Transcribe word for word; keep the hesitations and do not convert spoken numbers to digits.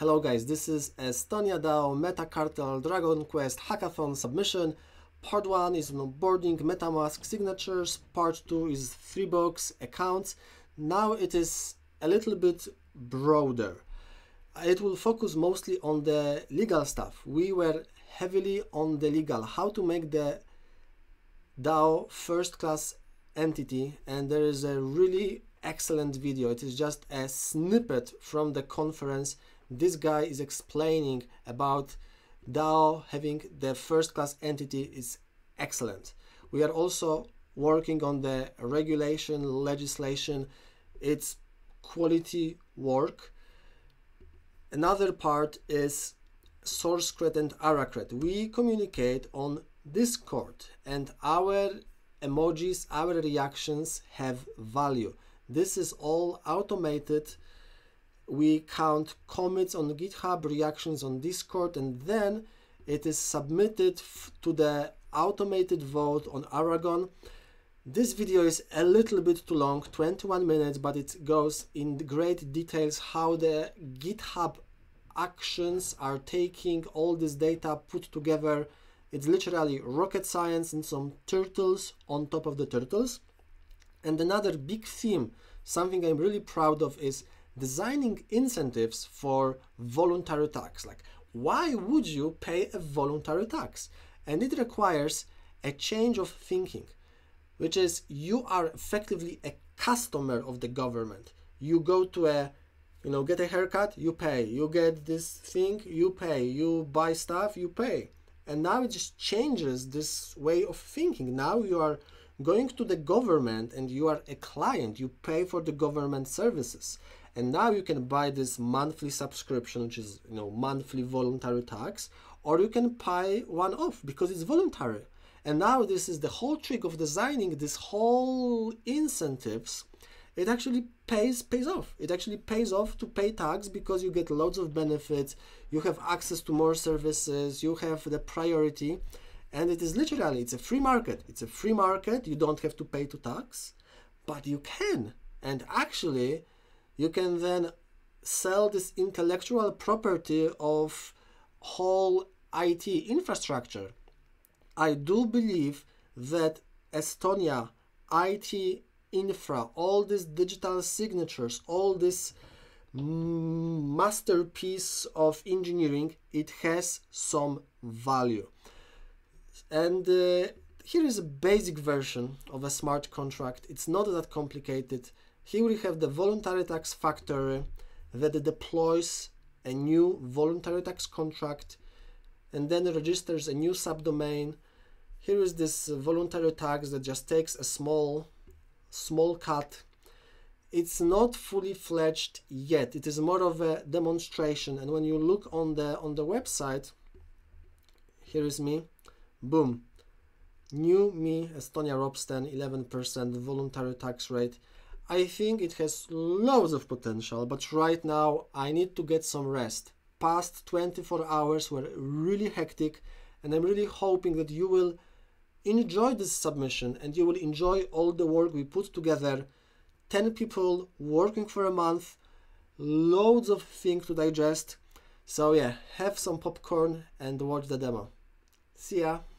Hello guys, this is Estonia DAO Meta Cartel Dragon Quest Hackathon submission. Part one is onboarding MetaMask signatures, part two is Freebox accounts. Now it is a little bit broader. It will focus mostly on the legal stuff. We were heavily on the legal, how to make the DAO first class entity, and there is a really excellent video. It is just a snippet from the conference. This guy is explaining about DAO having the first class entity is excellent. We are also working on the regulation, legislation. It's quality work. Another part is SourceCred and Aracred. We communicate on Discord and our emojis, our reactions have value. This is all automated. We count commits on GitHub, reactions on Discord, and then it is submitted to the automated vote on Aragon. This video is a little bit too long, twenty-one minutes, but it goes in great details how the GitHub actions are taking all this data put together. It's literally rocket science and some turtles on top of the turtles. And another big theme, something I'm really proud of, is designing incentives for voluntary tax. Like, why would you pay a voluntary tax? And it requires a change of thinking, which is you are effectively a customer of the government. You go to a, you know, get a haircut, you pay. You get this thing, you pay. You buy stuff, you pay. And now it just changes this way of thinking. Now you are going to the government and you are a client. You pay for the government services. And now you can buy this monthly subscription, which is, you know, monthly voluntary tax, or you can pay one off because it's voluntary. And now this is the whole trick of designing this whole incentives. It actually pays pays off. It actually pays off to pay tax because you get loads of benefits. You have access to more services. You have the priority, and it is literally, it's a free market. It's a free market. You don't have to pay to tax, but you can. And actually, you can then sell this intellectual property of whole I T infrastructure. I do believe that Estonia I T infra, all these digital signatures, all this masterpiece of engineering, it has some value. And uh, here is a basic version of a smart contract. It's not that complicated. Here we have the voluntary tax factory that deploys a new voluntary tax contract and then registers a new subdomain. Here is this voluntary tax that just takes a small, small cut. It's not fully fledged yet. It is more of a demonstration. And when you look on the on the website, here is me, boom, new me, Estonia Ropsten, eleven percent voluntary tax rate. I think it has loads of potential, but right now I need to get some rest. Past twenty-four hours were really hectic, and I'm really hoping that you will enjoy this submission and you will enjoy all the work we put together. ten people working for a month, loads of things to digest. So yeah, have some popcorn and watch the demo. See ya!